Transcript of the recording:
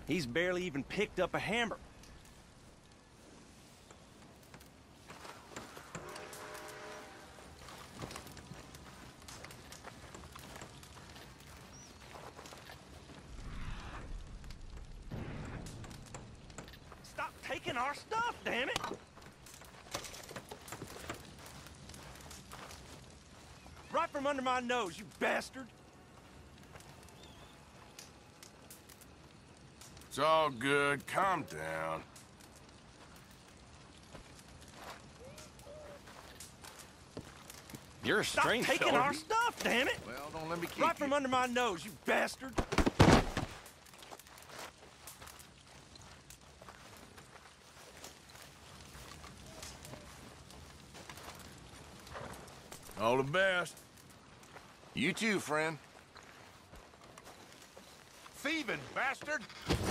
He's barely even picked up a hammer. Stop taking our stuff, damn it! Right from under my nose, you bastard! It's all good. Calm down. You're a strange Stop taking our stuff, damn it! Well, don't let me keep Right from under my nose, you bastard! All the best. You too, friend. Thieving bastard!